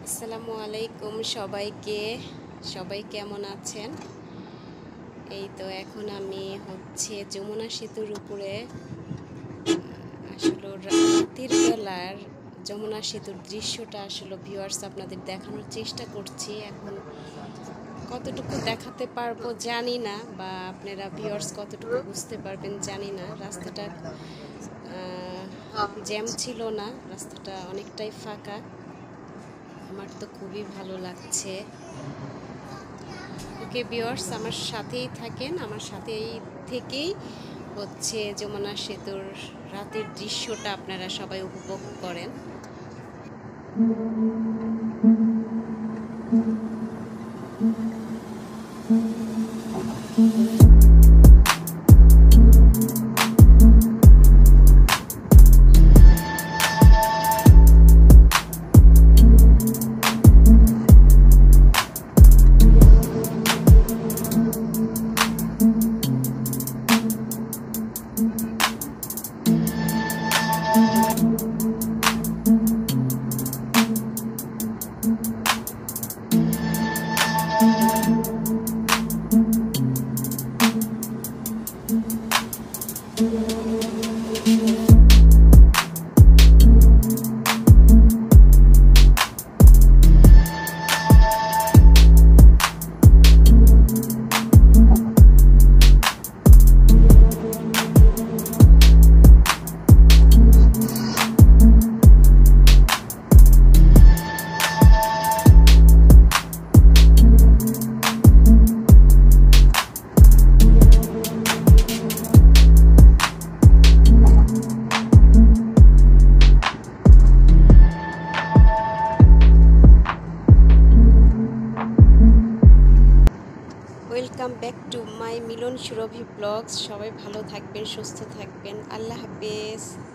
আসসালামু আলাইকুম সবাইকে। সবাই কেমন আছেন? এই তো এখন আমি যমুনা সেতুর উপরে আসলে রাতের বেলার যমুনা সেতুর দৃশ্যটা আসলে ভিউয়ার্স আপনাদের দেখানোর চেষ্টা করছি। এখন কতটুকু দেখাতে পারবো জানি না, বা আপনারা ভিউয়ার্স কতটুকু বুঝতে পারবেন জানি না। রাস্তাটা জ্যাম ছিল না, রাস্তাটা অনেকটাই ফাঁকা। আমার তো খুবই ভালো লাগছে। ওকে ভিউয়ার্স, আমার সাথেই থাকেন, আমার সাথেই থেকেই যমুনা সেতুর রাতের দৃশ্যটা আপনারা সবাই উপভোগ করেন। Welcome back to my Milan Surabhi blogs. সবাই ভালো থাকবেন, সুস্থ থাকবেন। আল্লাহ হাফেজ।